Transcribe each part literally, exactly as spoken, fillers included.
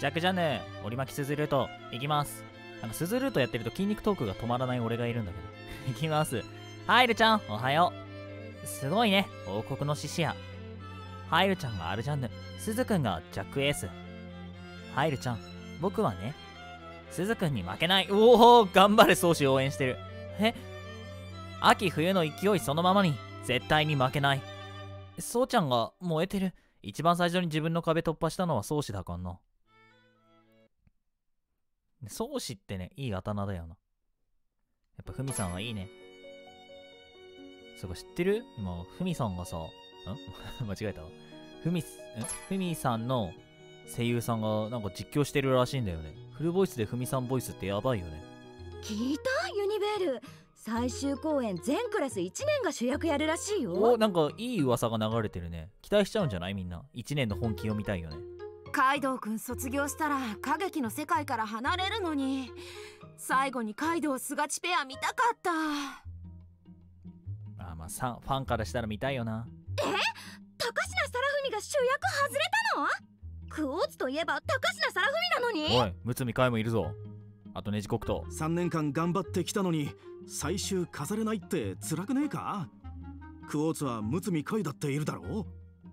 ジャック・ジャンヌ、折巻スズルート、いきます。なんかスズルートやってると筋肉トークが止まらない俺がいるんだけど。いきます。ハイルちゃん、おはよう。すごいね、王国の獅子や。ハイルちゃんがアルジャンヌ、スズくんがジャックエース。ハイルちゃん、僕はね、スズくんに負けない。おお、頑張れ、宗師応援してる。え、秋冬の勢いそのままに、絶対に負けない。そうちゃんが燃えてる。一番最初に自分の壁突破したのは宗師だからな。宗師ってね、いい刀だよな。やっぱふみさんはいいね。そこ知ってる？今、ふみさんがさ、ん間違えたわ。ふみ、んふみさんの声優さんがなんか実況してるらしいんだよね。フルボイスでふみさんボイスってやばいよね。 聞いた？ユニベール最終公演全クラスいちねんが主役やるらしいよ。 お、なんかいい噂が流れてるね。期待しちゃうんじゃない？みんな。いちねんの本気を見たいよね。 カイドウくん卒業したら歌劇の世界から離れるのに、最後にカイドウスガチペア見たかった。 あ、まあさ、ファンからしたら見たいよな。 え、高階サラフミが主役外れたの？クオーツといえば高階サラフミなのに。 おい、むつみかいもいるぞ。あとネジコクト。 さんねんかん頑張ってきたのに最終飾れないって辛くねえか？クオーツはむつみかいだっているだろう。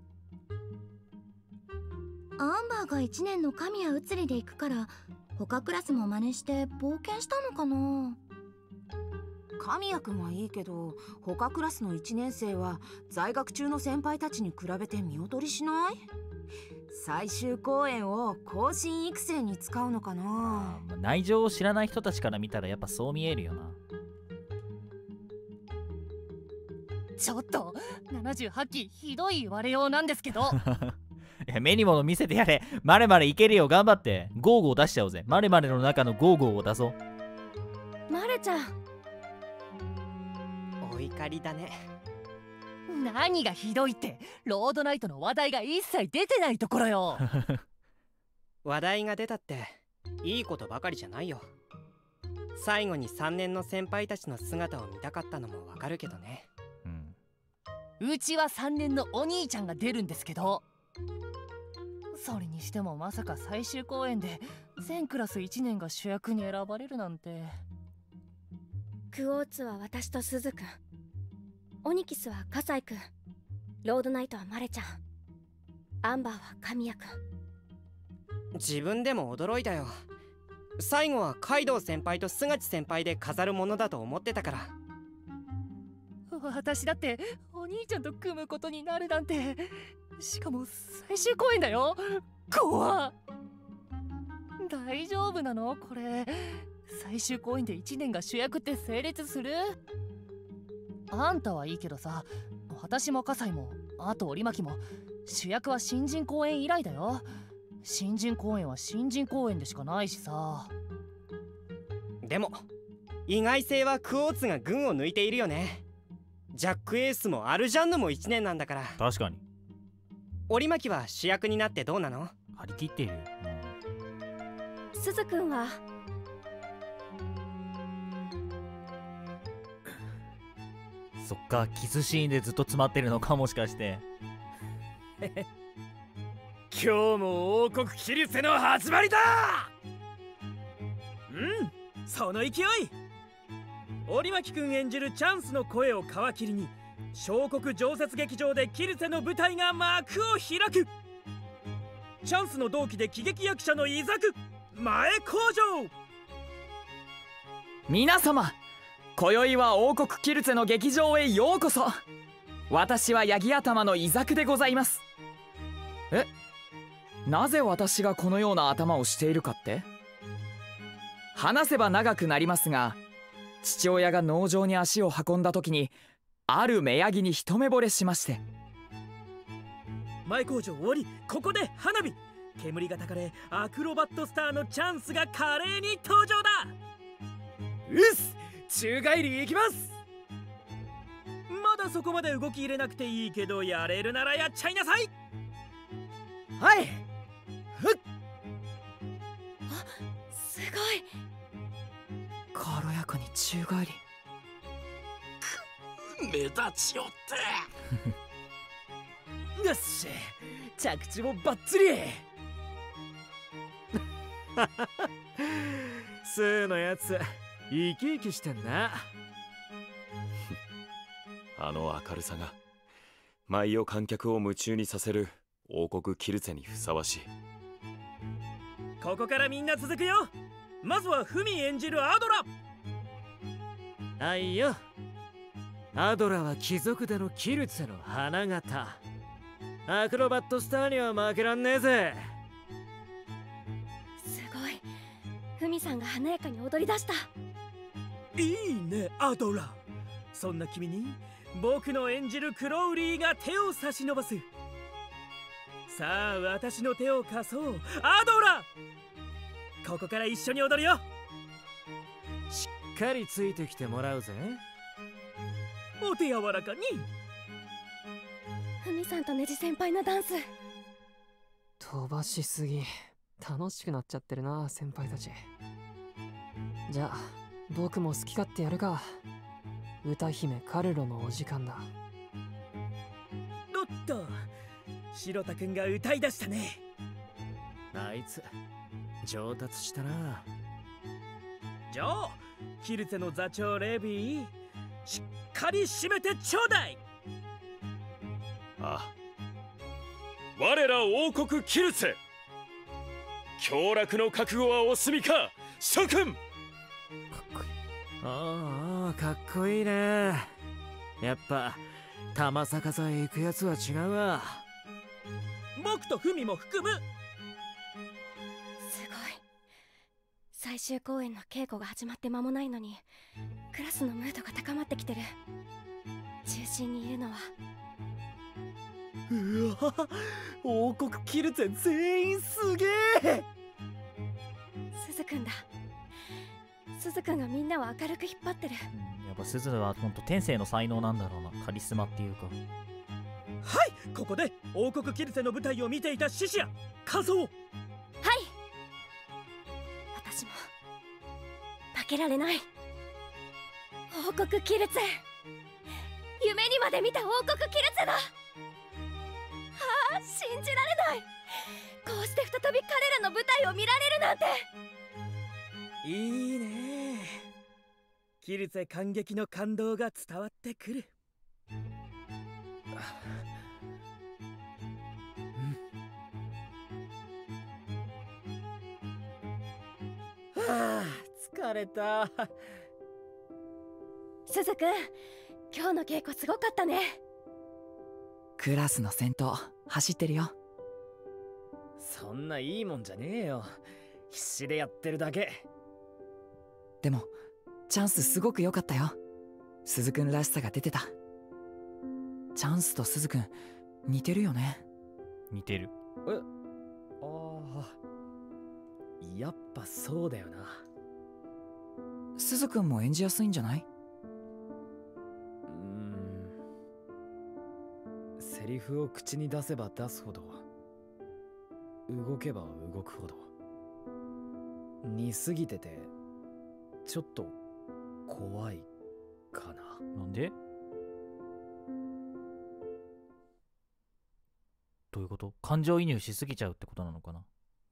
アンバーがいちねんの神谷移りで行くから他クラスも真似して冒険したのかな。 神谷くんはいいけど、他クラスのいちねん生は在学中の先輩たちに比べて見劣りしない？最終公演を後進育成に使うのかな。 内情を知らない人たちから見たらやっぱそう見えるよな。 ちょっとななじゅうはちきひどい言われようなんですけどいや、目に物見せてやれ。マレマレいけるよ、頑張って。ゴーゴー出しちゃおうぜ。マレマレの中のゴーゴーを出そう。 マレちゃん、 お怒りだね。 何がひどいって、ロードナイトの話題が一切出てないところよ話題が出たっていいことばかりじゃないよ。最後にさんねんの先輩たちの姿を見たかったのもわかるけどね。 うん、うちはさんねんのお兄ちゃんが出るんですけど、それにしてもまさか最終公演で全クラスいちねんが主役に選ばれるなんて。 クオーツは私とスズくん、オニキスはカサイくん、ロードナイトはマレちゃん、アンバーは神谷くん。 自分でも驚いたよ。最後はカイドウ先輩とスガチ先輩で飾るものだと思ってたから。 私だってお兄ちゃんと組むことになるなんて。しかも最終公演だよ。怖っ。大丈夫なのこれ？最終公演でいちねんが主役って成立する？あんたはいいけどさ、私も葛西もあと折巻も主役は新人公演以来だよ。新人公演は新人公演でしかないしさ。 でも意外性はクオーツが群を抜いているよね。ジャックエースもアルジャンヌもいちねんなんだから。 確かに。 折巻は主役になってどうなの？ 張り切っているよ。 スズくんはそっか、キスシーンでずっと詰まってるのか、もしかして今日も王国キルセの始まりだ。うん、その勢い。折巻くん演じるチャンスの声を皮切りに小国常設劇場でキルセの舞台が幕を開く。チャンスの同期で喜劇役者のイザク前工場。 皆様、今宵は王国キルツェの劇場へようこそ。私はヤギ頭のイザクでございます。え、なぜ私がこのような頭をしているかって？話せば長くなりますが、父親が農場に足を運んだ時にある目ヤギに一目惚れしまして。 前工場終わり、ここで花火。煙がたかれアクロバットスターのチャンスが華麗に登場だ。うっす、宙返り行きます。まだそこまで動き入れなくていいけど、やれるならやっちゃいなさい。はい。ふっ。 あ、すごい。 軽やかに宙返り。 目立ちよってよっし、着地もバッチリ。 スーのやつ生き生きしてんな。 あの明るさが毎夜観客を夢中にさせる王国キルツェにふさわしい。 ここからみんな続くよ。まずはフミ演じるアドラ。あいよ、アドラは貴族でのキルツェの花形。アクロバットスターには負けらんねえぜ。 すごい、フミさんが華やかに踊り出した。 いいねアドラ。そんな君に僕の演じるクロウリーが手を差し伸ばす。さあ私の手を貸そう、アドラ。ここから一緒に踊るよ。しっかりついてきてもらうぜ。お手柔らかに。 フミさんとネジ先輩のダンス飛ばしすぎ。楽しくなっちゃってるな先輩たち。じゃあ僕も好き勝手やるか。歌姫カルロのお時間だ。 おっと、白田くんが歌い出したね。あいつ上達したな。じゃあキルツェの座長レビー、しっかり締めてちょうだい。 ああ、我ら王国キルツェ、凶楽の覚悟はお済みか諸君。 かっこいい。ああ、かっこいいね。やっぱ玉坂座へ行くやつは違うわ。僕とフミも含む。 すごい。最終公演の稽古が始まって間もないのにクラスのムードが高まってきてる。中心にいるのはうわ、王国キルツェ全員すげえ。 すずくんだ。すずくんがみんなを明るく引っ張ってる。 うん、やっぱすずはほんと天性の才能なんだろうな。カリスマっていうか。 はい、ここで王国キルツェの舞台を見ていたシシア感想を。はい、 私も負けられない。王国キルツェ、夢にまで見た王国キルツェだ。ああ、信じられない。こうして再び彼らの舞台を見られるなんて。 いいね。キルツェ感激の感動が伝わってくる。はあ、疲れた。 すずくん、今日の稽古すごかったね。 クラスの先頭走ってるよ。 そんないいもんじゃねえよ。必死でやってるだけ。 でもチャンスすごく良かったよ。鈴くんらしさが出てた。チャンスと鈴くん似てるよね。 似てる。 え、ああ、やっぱそうだよな。 鈴くんも演じやすいんじゃない？ うーん、セリフを口に出せば出すほど、動けば動くほど似すぎててちょっと怖いかな。 なんで？どういうこと？感情移入しすぎちゃうってことなのかな。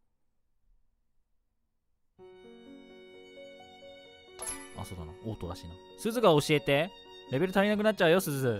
あ、そうだな。オートらしいな。すずが教えて。レベル足りなくなっちゃうよ、すず。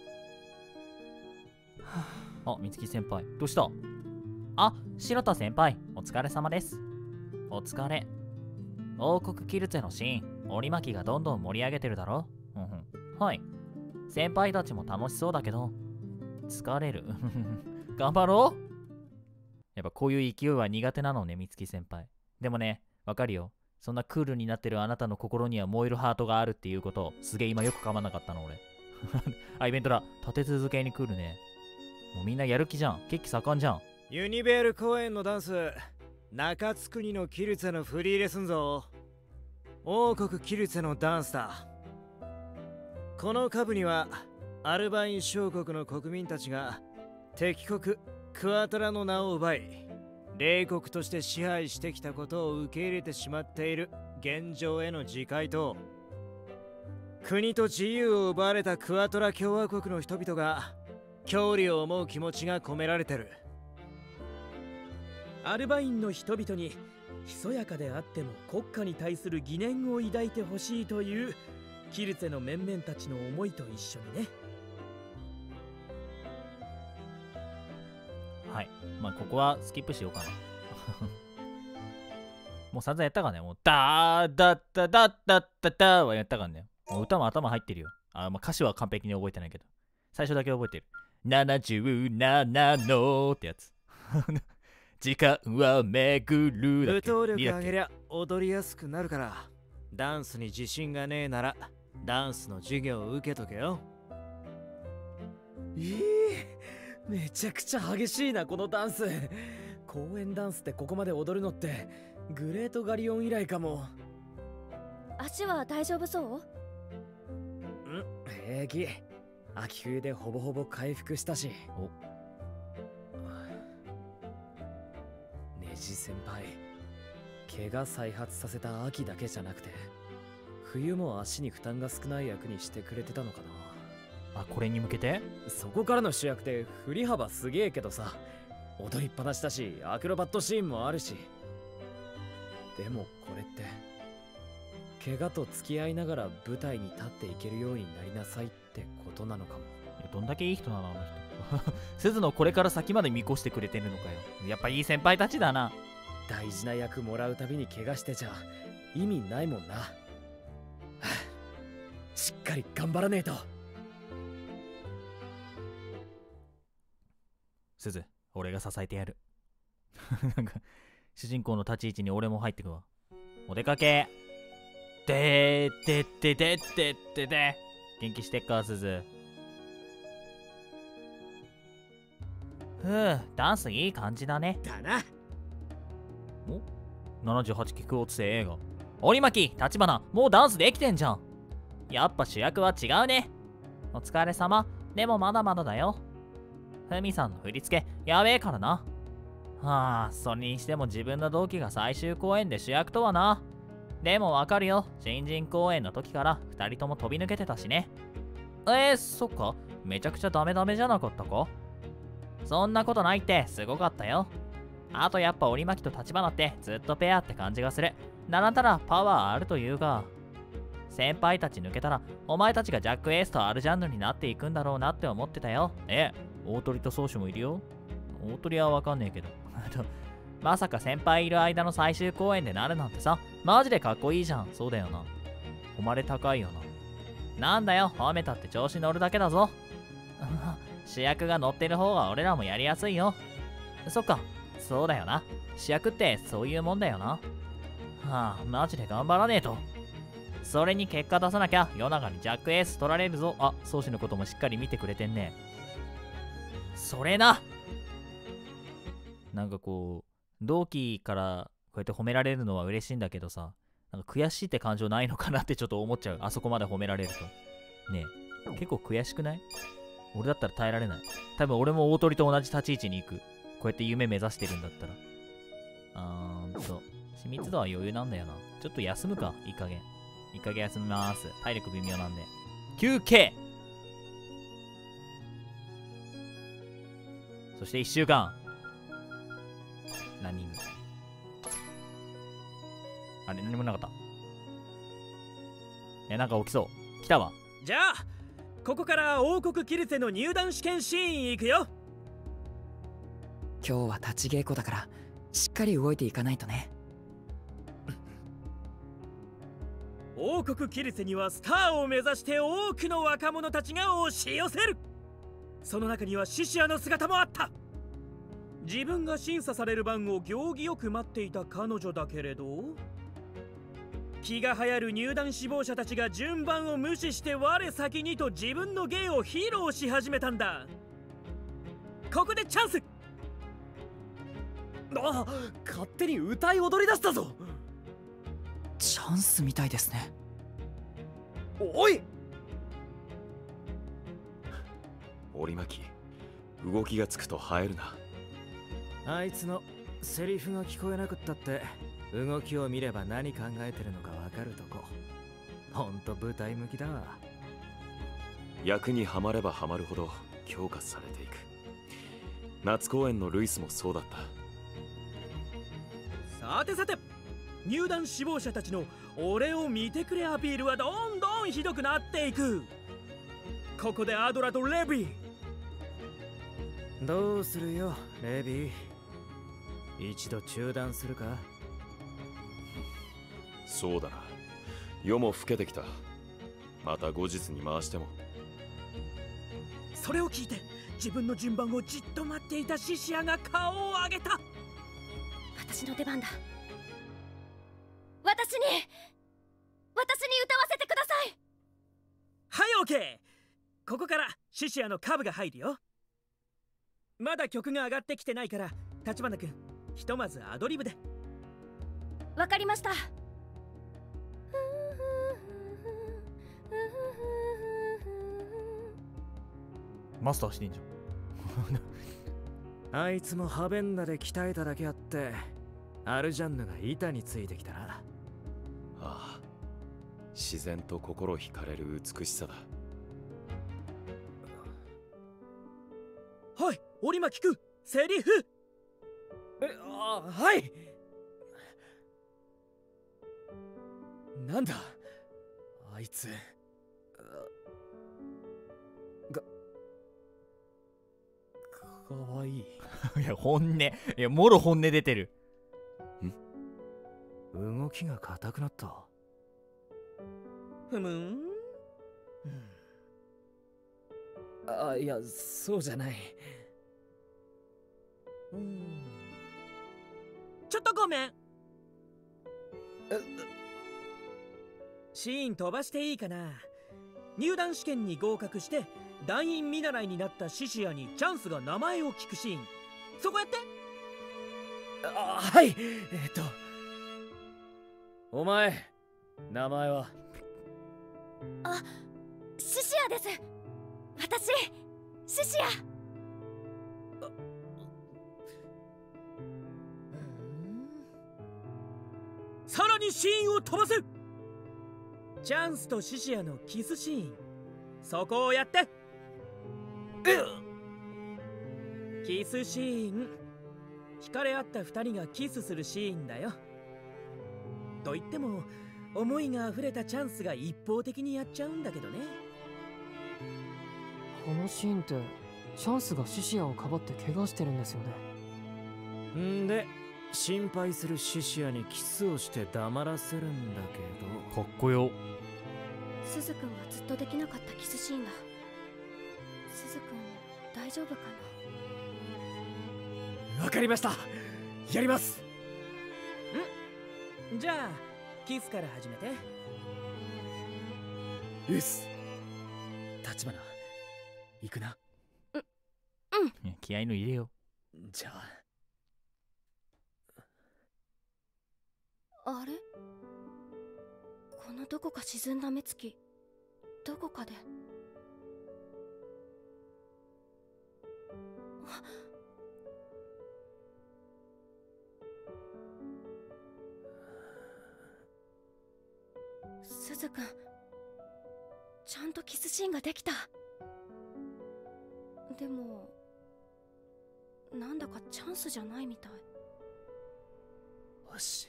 あ、みつき先輩。どうした？あ、白田先輩。お疲れ様です。お疲れ。王国キルツェのシーン、折り巻きがどんどん盛り上げてるだろ。うんうん。はい。先輩たちも楽しそうだけど、疲れる。頑張ろう。やっぱこういう勢いは苦手なのね、みつき先輩。でもね、わかるよ。そんなクールになってるあなたの心には燃えるハートがあるっていうことを、すげえ今よく噛まなかったの俺。あ、イベントだ。立て続けにクールね。もうみんなやる気じゃん。血気盛んじゃん。 ユニベール公園のダンス、中津国のキルツェのフリーレッスンぞ。王国キルツェのダンスだ。この下部にはアルバイン小国の国民たちが敵国クワトラの名を奪い、冷国として支配してきたことを受け入れてしまっている現状への自戒と、国と自由を奪われたクワトラ共和国の人々が郷里を思う気持ちが込められてる。アルバインの人々にひそやかであっても国家に対する疑念を抱いてほしいというキルツェの面々たちの思いと一緒にね。 はい。まあここはスキップしようかな。もう散々やったからね。もうダーダッダダッダッダッダーはやったからね。もう歌も頭入ってるよ。あ、まあ歌詞は完璧に覚えてないけど。最初だけ覚えてる。ななじゅうななのってやつ。時間は巡るだっけ。 舞踏力上げりゃ踊りやすくなるから、ダンスに自信がねえならダンスの授業を受けとけよ。 えー、めちゃくちゃ激しいなこのダンス。公園ダンスでここまで踊るのってグレートガリオン以来かも。 足は大丈夫そう？ ん、平気。秋冬でほぼほぼ回復したし。おネジ先輩、怪我再発させた秋だけじゃなくて冬も足に負担が少ない役にしてくれてたのかな。 あ、これに向けて？ そこからの主役で振り幅すげえけどさ、踊りっぱなしだしアクロバットシーンもあるし。でもこれって怪我と付き合いながら舞台に立っていけるようになりなさいってことなのかも。 いや、どんだけいい人なのあの人。鈴のこれから先まで見越してくれてるのかよ。やっぱいい先輩たちだな。 大事な役もらうたびに怪我してちゃ意味ないもんな。はあ、しっかり頑張らねえと。 鈴、俺が支えてやる。なんか主人公の立ち位置に俺も入ってくわ。お出かけでーでででででで。元気してっか、鈴。ふう、ダンスいい感じだね。 だな。 お ?ななじゅうはち 期クオーツ生映画。折巻、立花、もうダンスできてんじゃん。やっぱ主役は違うね。お疲れ様。でもまだまだだよ。ふみさんの振り付け、やべえからな。はあ、それにしても自分の同期が最終公演で主役とはな。でもわかるよ。新人公演の時からふたりとも飛び抜けてたしね。えー、そっか。めちゃくちゃダメダメじゃなかったか？そんなことないって、すごかったよ。あとやっぱ折巻と立花ってずっとペアって感じがする。なんたらパワーあるというか。先輩たち抜けたらお前たちがジャックエースとアルジャンヌになっていくんだろうなって思ってたよ。え、大鳥と宗主もいるよ。大鳥はわかんねえけど。まさか先輩いる間の最終公演でなるなんてさ、マジでかっこいいじゃん。そうだよな。誉れ高いよな。なんだよ、褒めたって調子乗るだけだぞ。主役が乗ってる方が俺らもやりやすいよ。そっか、そうだよな。主役ってそういうもんだよな。はあ、マジで頑張らねえと。それに結果出さなきゃ夜中にジャックエース取られるぞ。あ、宗師のこともしっかり見てくれてんね。それな。なんかこう、同期からこうやって褒められるのは嬉しいんだけどさ、なんか悔しいって感情ないのかなってちょっと思っちゃう。あそこまで褒められると。ねえ、結構悔しくない？俺だったら耐えられない。多分俺も大鳥と同じ立ち位置に行く。こうやって夢目指してるんだったら。あーんと、秘密度は余裕なんだよな。ちょっと休むか、いい加減。いい加減休みます。体力微妙なんで。休憩！そしていっしゅうかん。ランニング。あれ、何もなかった。え、なんか起きそう。来たわ。 じゃあここから王国キルツェの入団試験シーン行くよ。 今日は立ち稽古だからしっかり動いていかないとね。 王国キルツェにはスターを目指して多くの若者たちが押し寄せる。その中にはシシアの姿もあった。自分が審査される番を行儀よく待っていた彼女だけれど、気が流行る入団志望者たちが順番を無視して我先にと自分の芸を披露し始めたんだ。ここでチャンス。あ、勝手に歌い踊り出したぞ。 チャンスみたいですね。 おい、 折巻、動きがつくと映えるな。 あいつのセリフが聞こえなくったって動きを見れば何考えてるのかわかるとこ。ほんと舞台向きだわ。 役にはまればはまるほど強化されていく。夏公演のルイスもそうだった。 さてさて、 入団志望者たちの俺を見てくれアピールはどんどんひどくなっていく。ここでアドラとレビー、どうするよレビー。一度中断するか。 そうだな、夜も更けてきた。また後日に回しても。 それを聞いて自分の順番をじっと待っていたシシアが顔を上げた。 私の出番だ。私に私に歌わせてください。 はい、オーケー。ここからシシアのカブが入るよ。まだ曲が上がってきてないから立花君、ひとまずアドリブで。 わかりました。 マスターしてんじゃん。あいつもハベンダで鍛えただけあってアルジャンヌが板についてきたな。 ああ、自然と心惹かれる美しさだ。 はい、折巻くん、セリフ。 え、あ、はい。なんだあいつ。がかわいい。 いや、本音。いや、もろ本音出てる。 ん？動きが硬くなった。 ふむん。 あ、いや、そうじゃない。 うん。ちょっとごめん。シーン飛ばしていいかな。入団試験に合格して団員見習いになったシシアにチャンスが名前を聞くシーン、そこやって。 あ、はい。えっとお前名前は？ あ、シシアです。私シシア。 さらにシーンを飛ばせ。チャンスとシシアのキスシーン、そこをやって。キスシーン、惹かれ合った二人がキスするシーンだよ。と言っても思いが溢れたチャンスが一方的にやっちゃうんだけどね。 このシーンってチャンスがシシアをかばって怪我してるんですよね。 んで心配するシシアにキスをして黙らせるんだけど。 かっこよ。 スズ君がずっとできなかったキスシーンだ。スズ君大丈夫かな。わかりました、やります。 んじゃあキスから始めて。 うっす。立花行くな。 う、うん。 気合いの入れよ。 じゃあ。 あれ、このどこか沈んだ目つき、どこかで。スズ君、ちゃんとキスシーンができた。でもなんだかチャンスじゃないみたい。 よし、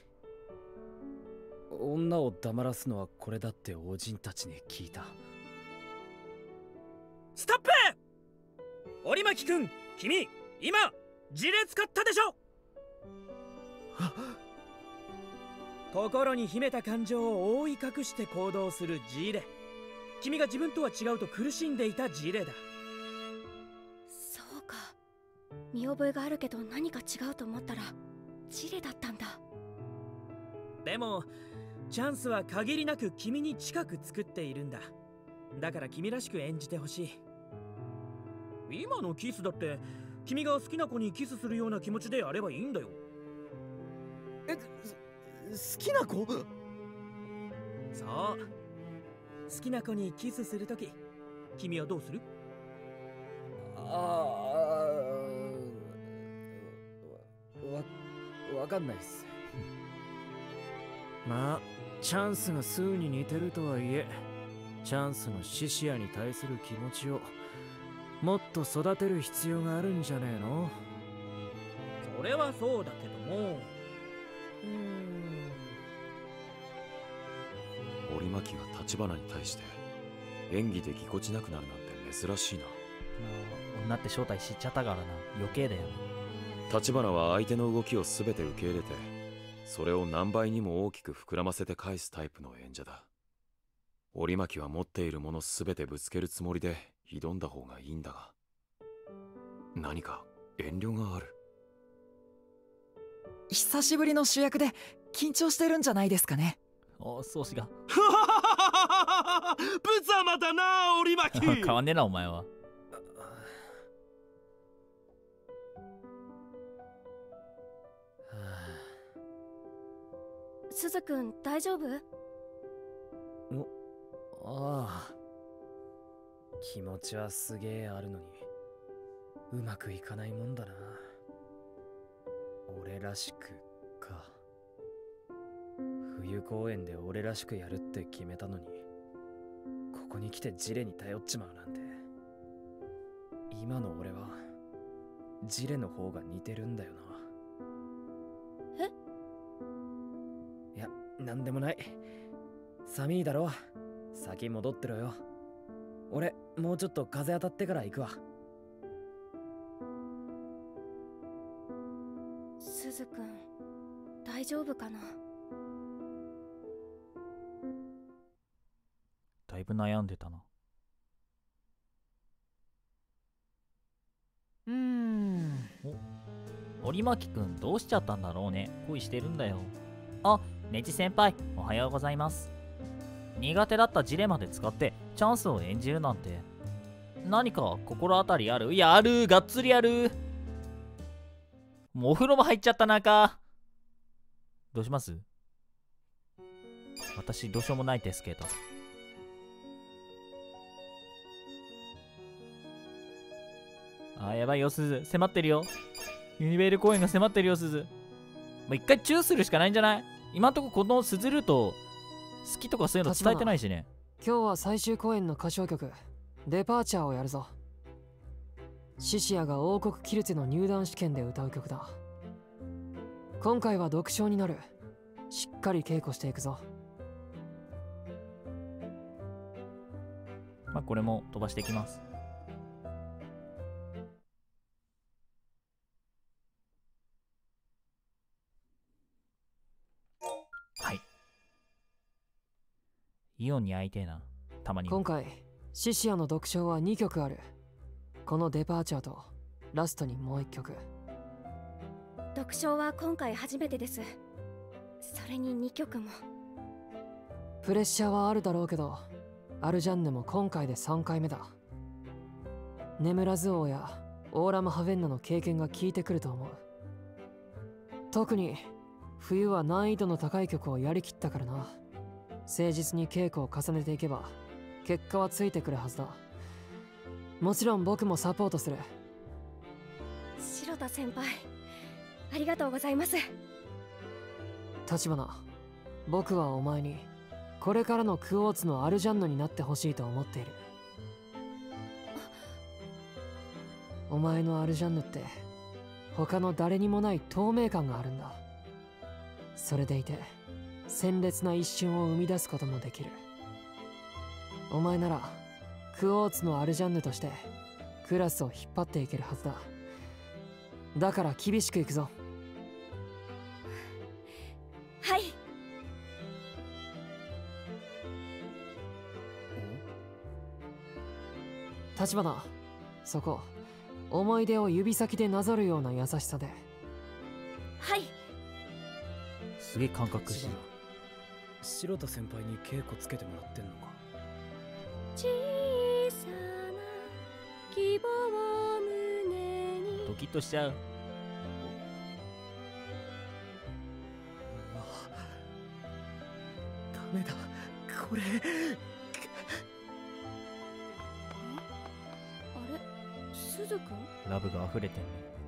女を黙らすのはこれだって王人たちに聞いた。 ストップ。折巻くん、君今ジレ使ったでしょ。心に秘めた感情を覆い隠して行動するジレ。君が自分とは違うと苦しんでいたジレだ。 そうか、見覚えがあるけど何か違うと思ったらジレだったんだ。 でもチャンスは限りなく君に近く作っているんだ。だから君らしく演じてほしい。今のキスだって君が好きな子にキスするような気持ちでやればいいんだよ。 え、好きな子？ そう、好きな子にキスするとき君はどうする？ ああ、わ、わかんないっす。 まあチャンスがスーに似てるとはいえ、チャンスのシシアに対する気持ちをもっと育てる必要があるんじゃねえの？ それはそうだけども、うーん、 折巻が橘に対して演技でぎこちなくなるなんて珍しいな。 女って正体知っちゃったからな、余計だよ。 橘は相手の動きを全て受け入れて、それを何倍にも大きく膨らませて返すタイプの演者だ。折巻は持っているもの全てぶつけるつもりで挑んだ方がいいんだが、何か遠慮がある。 久しぶりの主役で緊張してるんじゃないですかね。 お、宗師が無様だな折巻変わんねえなお前は。 すずくん大丈夫？ お、ああ、気持ちはすげえあるのにうまくいかないもんだな。俺らしくか。冬公演で俺らしくやるって決めたのに、ここに来てジレに頼っちまうなんて。今の俺はジレの方が似てるんだよな。 え？ いや、なんでもない。寒いだろ。先戻ってろよ。俺もうちょっと風当たってから行くわ。 すずくん大丈夫かな？ だいぶ悩んでたな。 うーん。 お、折巻くんどうしちゃったんだろうね。恋してるんだよ。あ、ネジ先輩おはようございます。苦手だったジレまで使ってチャンスを演じるなんて、何か心当たりある？いや、ある、がっつりある。もうお風呂も入っちゃった中。どうします？私どうしようもないですけど。あー、やばいよすず、迫ってるよ。ユニベール公園が迫ってるよすず。もう一回チューするしかないんじゃない？今んとここのスズルート好きとかそういうの伝えてないしね。 今日は最終公演の歌唱曲デパーチャーをやるぞ。シシアが王国キルツェの入団試験で歌う曲だ。今回は独唱になる。しっかり稽古していくぞ。 まあこれも飛ばしていきます。はい。イオンに会いてえな、たまに。 今回シシアの独唱はにきょくある。このデパーチャーとラストにもういっきょく。 独唱は今回初めてです。それににきょくも。 プレッシャーはあるだろうけど、アルジャンヌも今回でさんかいめだ。眠らず王やオーラム・ハヴェンナの経験が効いてくると思う。特に冬は難易度の高い曲をやりきったからな。誠実に稽古を重ねていけば結果はついてくるはずだ。もちろん僕もサポートする。 白田先輩ありがとうございます。 橘、僕はお前にこれからのクォーツのアルジャンヌになってほしいと思っている。お前のアルジャンヌって他の誰にもない透明感があるんだ。それでいて鮮烈な一瞬を生み出すこともできる。お前ならクォーツのアルジャンヌとしてクラスを引っ張っていけるはずだ。だから厳しくいくぞ。 はい。 橘、そこ思い出を指先でなぞるような優しさで。 はい。 すげえ感覚してる。 白田先輩に稽古つけてもらってんのか。 小さな希望を胸に。 ドキッとしちゃう。 ダメだこれ。 あれ、すずくん？ ラブが溢れてんね。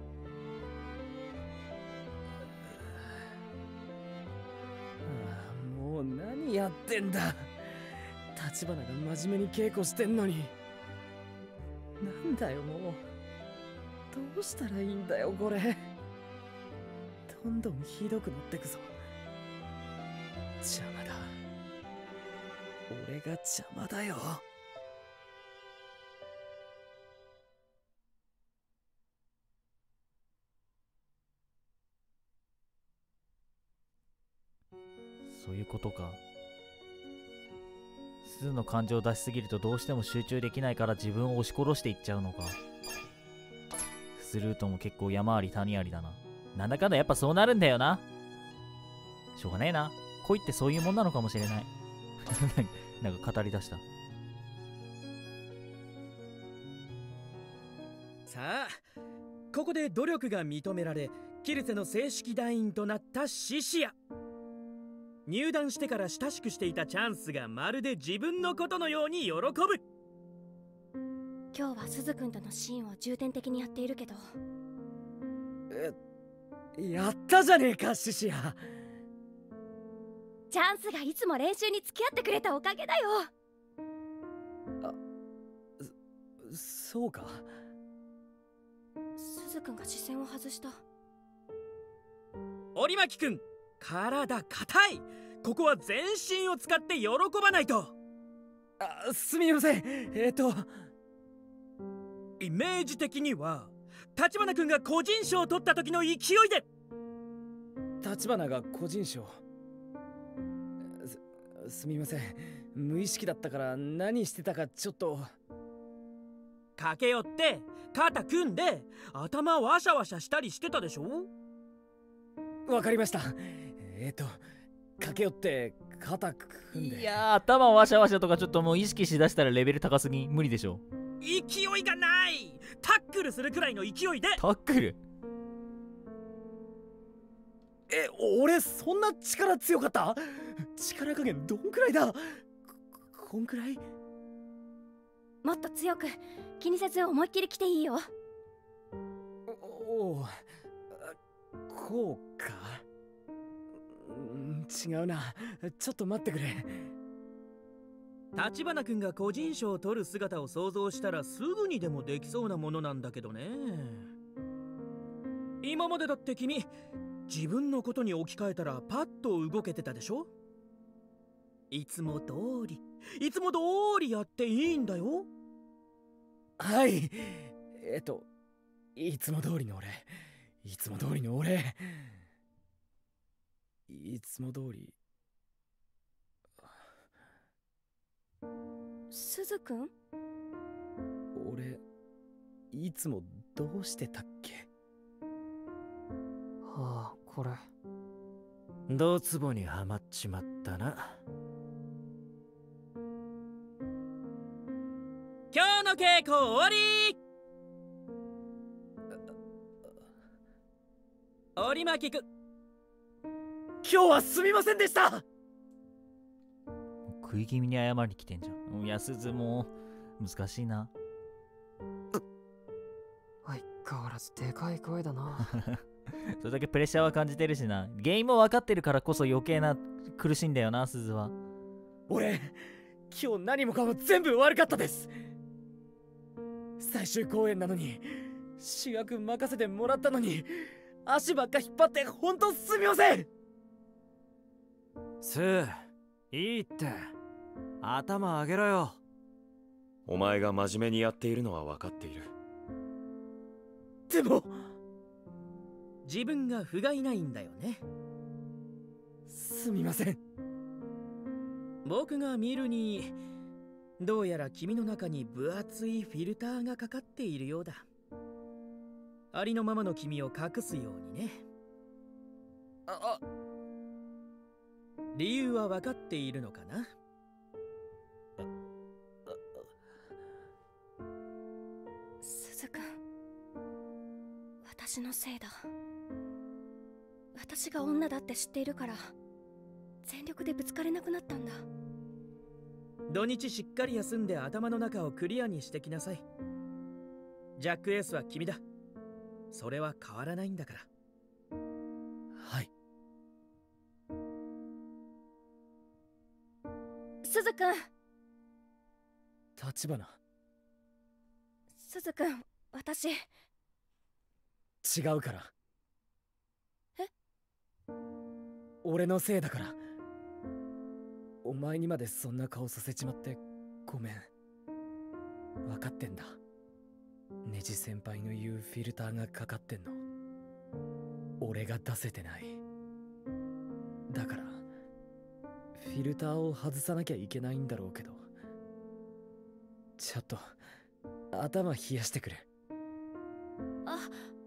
もう何やってんだ。橘が真面目に稽古してんのに。なんだよもう。どうしたらいいんだよこれ。どんどんひどくなってくぞ。邪魔だ。 俺が邪魔だよ。 そういうことか。鈴の感情を出しすぎるとどうしても集中できないから自分を押し殺していっちゃうのか。スルートも結構山あり谷ありだな。なんだかんだやっぱそうなるんだよな。しょうがねえな。恋ってそういうもんなのかもしれない。なんか語り出した。 さあ、ここで努力が認められキルツェの正式団員となったシシア。入団してから親しくしていたチャンスがまるで自分のことのように喜ぶ。 今日は鈴くんとのシーンを重点的にやっているけど、 え、やったじゃねえかシシア。 チャンスがいつも練習に付き合ってくれたおかげだよ。 あ、そうか。 鈴くんが視線を外した。 折巻くん、体硬い。ここは全身を使って喜ばないと。 あ、すみません。えっとイメージ的には立花くんが個人賞を取った時の勢いで。 立花が個人賞。す、すみません。無意識だったから何してたかちょっと。 駆け寄って肩組んで頭ワシャワシャしたりしてたでしょ。 わかりました。えっと駆け寄って肩組んで。 いやー、頭ワシャワシャとかちょっともう意識しだしたらレベル高すぎ。無理でしょ。 勢いがない。タックルするくらいの勢いで。 タックル？ え、俺そんな力強かった？力加減どんくらいだ？こ、こんくらい？ もっと強く気にせず思いっきり来ていいよ。 おお、こうか。違うな。ちょっと待ってくれ。 立花くんが個人賞を取る姿を想像したらすぐにでもできそうなものなんだけどね。今までだって君自分のことに置き換えたらパッと動けてたでしょ。いつも通りいつも通りやっていいんだよ。 はい。えっといつも通りの俺、いつも通りの俺、いつも通り。 鈴くん？ 俺いつもどうしてたっけ？ はあ、これドツボにはまっちまったな。 今日の稽古終わり。折巻くん、 今日はすみませんでした。 食い気味に謝りに来てんじゃん。いや、鈴も難しいな。 相変わらずでかい声だな。 それだけプレッシャーは感じてるしな。原因も分かってるからこそ余計な苦しいんだよな、鈴は。 俺今日何もかも全部悪かったです。最終公演なのに主役任せてもらったのに足ばっか引っ張ってほんとすみません。 スー、いいって頭上げろよ。 お前が真面目にやっているのは分かっている。 でも自分が不甲斐ないんだよね。 すみません。 僕が見るにどうやら君の中に分厚いフィルターがかかっているようだ。ありのままの君を隠すようにね。 あ、あ、 理由は分かっているのかな。 鈴くん、私のせいだ。私が女だって知っているから全力でぶつかれなくなったんだ。 土日しっかり休んで頭の中をクリアにしてきなさい。ジャックエースは君だ。それは変わらないんだから。 はい。 鈴くん。 立花。 鈴くん、私。 違うから。 え？ 俺のせいだから。 お前にまでそんな顔させちまってごめん。分かってんだ。ネジ先輩の言うフィルターがかかってんの俺が出せてない。だからフィルターを外さなきゃいけないんだろうけど、ちょっと頭冷やしてくれ。 あ、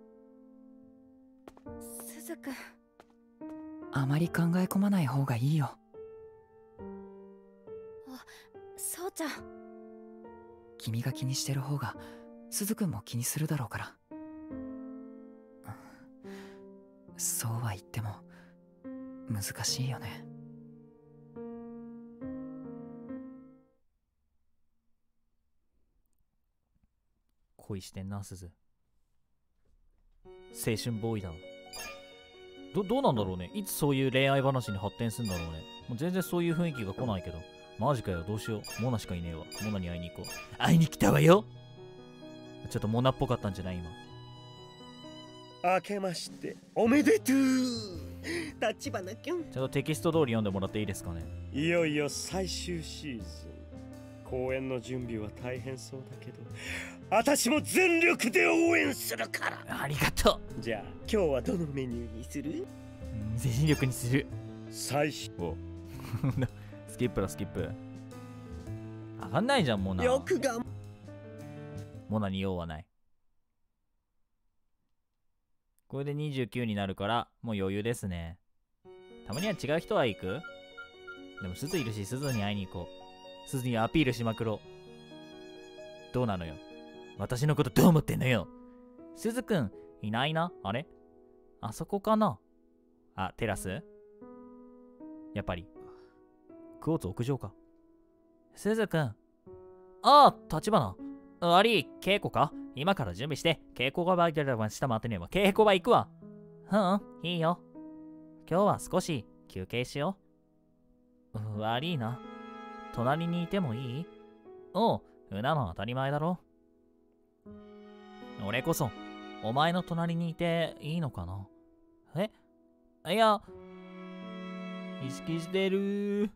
鈴くん。 あまり考え込まない方がいいよ。 あ、そうちゃん。 君が気にしてる方が鈴くんも気にするだろうから。そうは言っても難しいよね。 恋してんな、鈴。青春ボーイだわ。ど、どうなんだろうね。いつそういう恋愛話に発展するんだろうね。もう全然そういう雰囲気が来ないけど。マジかよ、どうしよう。モナしかいねえわ。モナに会いに行こう。会いに来たわよ。ちょっとモナっぽかったんじゃない今。 明けましておめでとう、立花きゅん。 ちょっとテキスト通り読んでもらっていいですかね。 いよいよ最終シーズン。公演の準備は大変そうだけど、私も全力で応援するから。 ありがとう。じゃあ今日はどのメニューにする？ 全力にする。 最終スキップだスキップ。上がんないじゃんモナ。 よくがモナに用はない。これでにじゅうきゅうになるからもう余裕ですね。たまには違う人は行く？でも鈴いるし鈴に会いに行こう。鈴にアピールしまくろう。どうなのよ、私のことどう思ってんのよ。鈴くんいないな。あれ、あそこかな。あ、テラス。やっぱりクォーツ屋上か。鈴くん。ああ、立花。悪い、稽古か。今から準備して、稽古場ばギャラは下回ってねえわ。稽古場行くわ。うん、いいよ。今日は少し休憩しよう。う悪いな。隣にいてもいい？おう、うなの当たり前だろ。俺こそ、お前の隣にいていいのかな。え？いや、意識してる。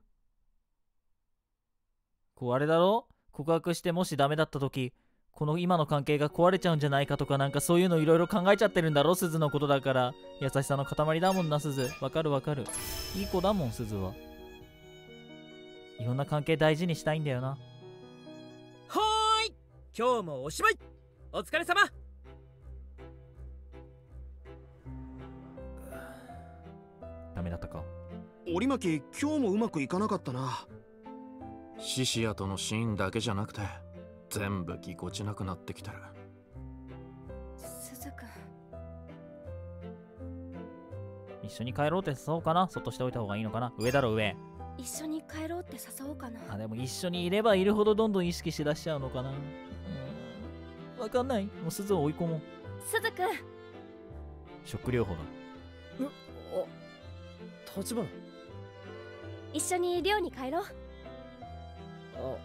こうあれだろ？告白してもしダメだった時、この今の関係が壊れちゃうんじゃないかとか、なんかそういうのいろいろ考えちゃってるんだろ、鈴のことだから。優しさの塊だもんな、鈴。わかるわかる。いい子だもん、鈴は。いろんな関係大事にしたいんだよな。 はーい、今日もおしまい。お疲れ様。 ダメだったか。 折巻、今日もうまくいかなかったな。 シシアとのシーンだけじゃなくて全部ぎこちなくなってきてる。 鈴くん、 一緒に帰ろうって誘おうかな。そっとしておいた方がいいのかな。上だろ上。 一緒に帰ろうって誘おうかな。 あ、でも一緒にいればいるほどどんどん意識しだしちゃうのかな。うん、わかんない。もう鈴を追い込もう。 鈴くん、 ショック療法だ。 あ、立花。 一緒に寮に帰ろう。 あ、うん。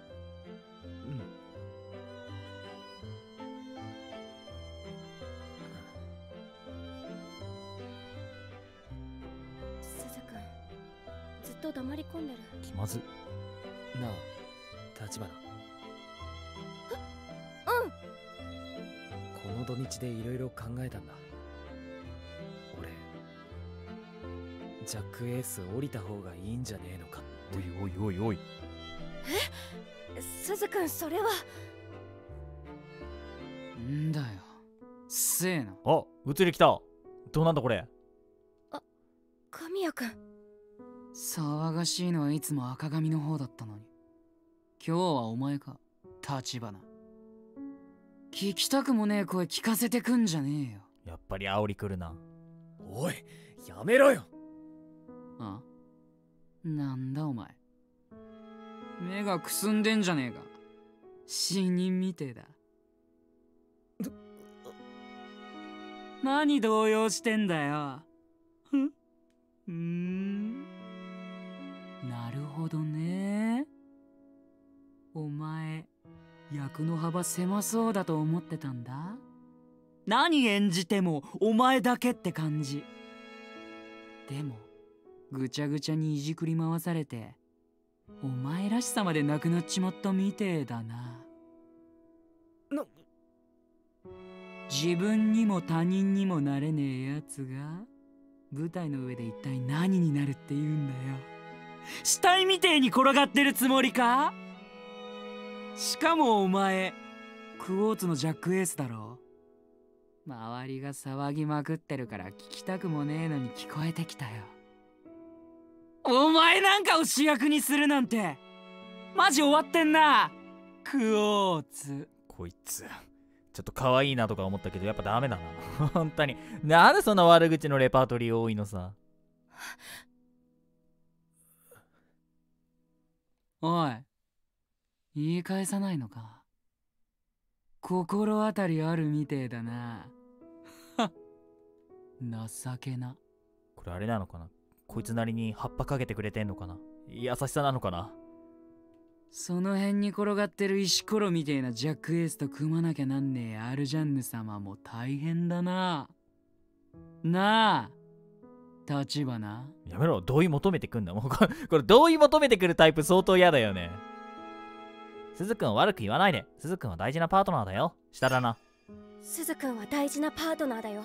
鈴くん、ずっと黙り込んでる。 気まず。 なあ、立花。 うん。 この土日でいろいろ考えたんだ。俺、ジャックエース降りた方がいいんじゃねえのかって。 おいおいおいおい。 え、鈴くん、それは。 んだよ、せえな。 あ、映り来た。どうなんだこれ。 あ、神谷くん。 騒がしいのはいつも赤髪の方だったのに、今日はお前か、立花。聞きたくもねえ声聞かせてくんじゃねえよ。 やっぱり煽り来るな。 おい、やめろよ。 あ、なんだお前、目がくすんでんじゃねえか。死人みてえだ。何動揺してんだよ。ふふん、なるほどね。お前役の幅狭そうだと思ってたんだ。何演じてもお前だけって感じ。でもぐちゃぐちゃにいじくり回されてお前らしさまでなくなっちまったみてえだな。 な自分にも他人にもなれねえやつが舞台の上で一体何になるって言うんだよ。死体みてえに転がってるつもりか？しかもお前クォーツのジャックエースだろ。周りが騒ぎまくってるから聞きたくもねえのに聞こえてきたよ。お前なんかを主役にするなんてマジ終わってんなクォーツ。 こいつちょっと可愛いなとか思ったけどやっぱダメだな本当に。なんでそんな悪口のレパートリー多いのさ。 おい、言い返さないのか？心当たりあるみてえだな。はっ、情けな。 これあれなのかな、こいつなりに葉っぱかけてくれてんのかな、優しさなのかな。 その辺に転がってる石ころみてえなジャックエースと組まなきゃなんねえアルジャンヌ様も大変だな。なあ立花。 やめろ、同意求めてくんだ。もうこれ、これ同意求めてくるタイプ相当嫌だよね。すずくんを悪く言わないで。すずくんは大事なパートナーだよ。したらな。 すずくんは大事なパートナーだよ。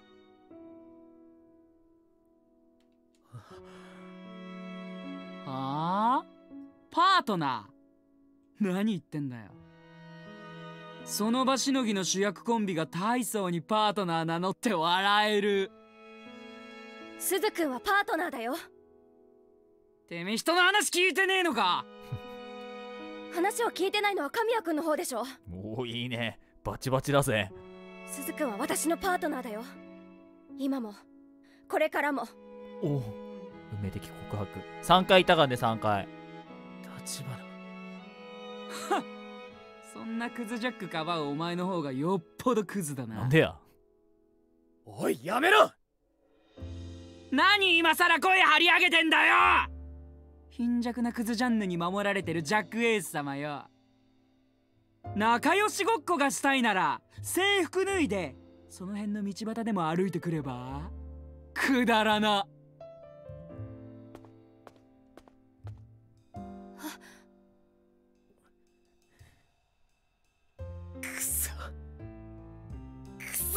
はあ？パートナー？何言ってんだよ。その場しのぎの主役コンビが大層にパートナー名乗って笑える。 すずくんはパートナーだよ。 てめえ人の話聞いてねえのか？ 話を聞いてないのは神谷くんの方でしょ。 おお、いいね、バチバチだぜ。 すずくんは私のパートナーだよ。今もこれからも。 おお、運命的告白。さんかいいたかんでさんかい。 立花。はっ、そんなクズジャックかばうお前の方がよっぽどクズだな。 なんでや。 おいやめろ。 何今さら声張り上げてんだよ。貧弱なクズジャンヌに守られてるジャックエース様よ。仲良しごっこがしたいなら制服脱いでその辺の道端でも歩いてくれば？くだらな。 くそくそ。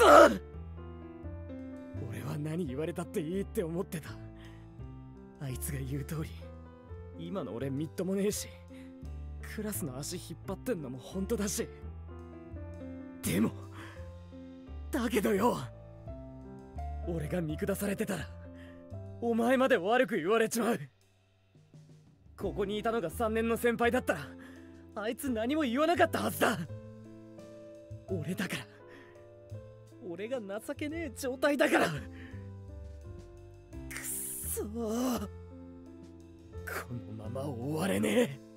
俺は何言われたっていいって思ってた。あいつが言う通り今の俺みっともねえし、クラスの足引っ張ってんのも本当だし。でもだけどよ、俺が見下されてたらお前まで悪く言われちまう。ここにいたのがさんねんの先輩だったらあいつ何も言わなかったはずだ。俺だから、俺が情けねえ状態だから。くっそー、このまま終われねえ。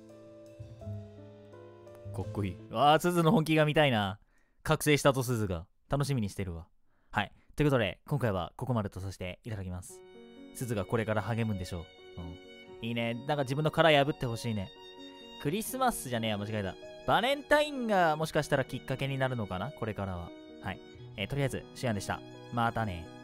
かっこいい。ああ、すずの本気が見たいな。覚醒したとすずが。楽しみにしてるわ。はい。ということで、今回はここまでとさせていただきます。すずがこれから励むんでしょう。うん。いいね。なんか自分の殻破ってほしいね。クリスマスじゃねえや、間違えた。バレンタインがもしかしたらきっかけになるのかな、これからは。はい。えー、とりあえず、シアンでした。またね。